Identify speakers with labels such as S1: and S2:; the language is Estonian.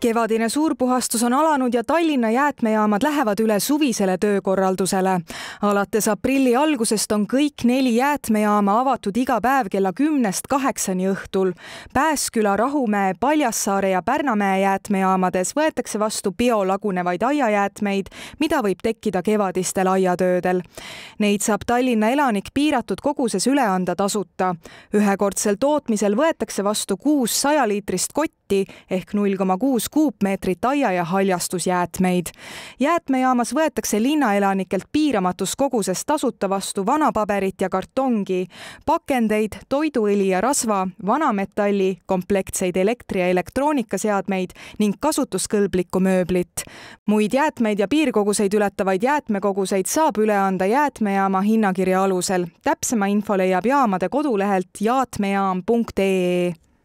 S1: Kevadine suurpuhastus on alanud ja Tallinna jäätmejaamad lähevad üle suvisele töökorraldusele. Alates aprilli algusest on kõik 4 jäätmejaama avatud iga päev kella 10–8 õhtul. Pääsküla, Rahumäe, Paljassaare ja Pärnamäe jäätmejaamades võetakse vastu biolagunevaid aiajäätmeid, mida võib tekkida kevadistel aiatöödel. Neid saab Tallinna elanik piiratud koguses üle anda tasuta. Ühekordsel tootmisel võetakse vastu 6 100-liitrist kotti ehk 0,6 kuupmeetrit aia- ja haljastusjäätmeid. Jäätmejaamas võetakse linnaelanikelt piiramatus koguses tasuta vastu vanapaberit ja kartongi, pakendeid, toiduõli ja rasva, vanametalli, komplektseid elektri- ja elektroonikaseadmeid ning kasutuskõlblikku mööblit. Muid jäätmeid ja piirkoguseid ületavaid jäätmekoguseid saab üle anda jäätmejaama hinnakirja alusel. Täpsema info leiab jaamade kodulehelt jaatmejaam.ee.